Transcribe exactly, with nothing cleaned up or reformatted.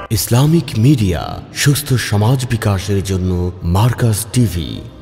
Islamic media, সুস্থ সমাজ বিকাশের জন্য মার্কাজ টিভি।